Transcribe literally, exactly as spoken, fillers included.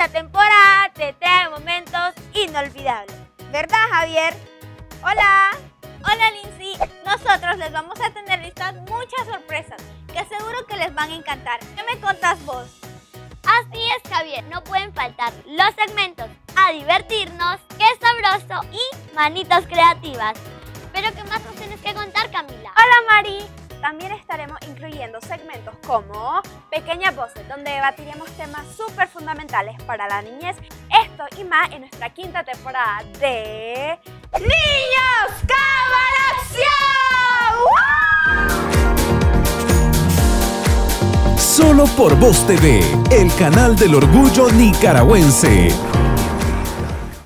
Esta temporada te trae momentos inolvidables. ¿Verdad, Javier? Hola. Hola, Lindsay. Nosotros les vamos a tener listas muchas sorpresas que seguro que les van a encantar. ¿Qué me contás vos? Así es, Javier. No pueden faltar los segmentos A divertirnos, Qué sabroso y Manitas creativas. Pero ¿qué más nos tienes que contar, Camila? Hola, Mari. También estaremos incluyendo segmentos como Pequeñas Voces, donde debatiremos temas súper fundamentales para la niñez. Esto y más en nuestra quinta temporada de Niños Cámara Acción. Solo por Voz T V, el canal del orgullo nicaragüense.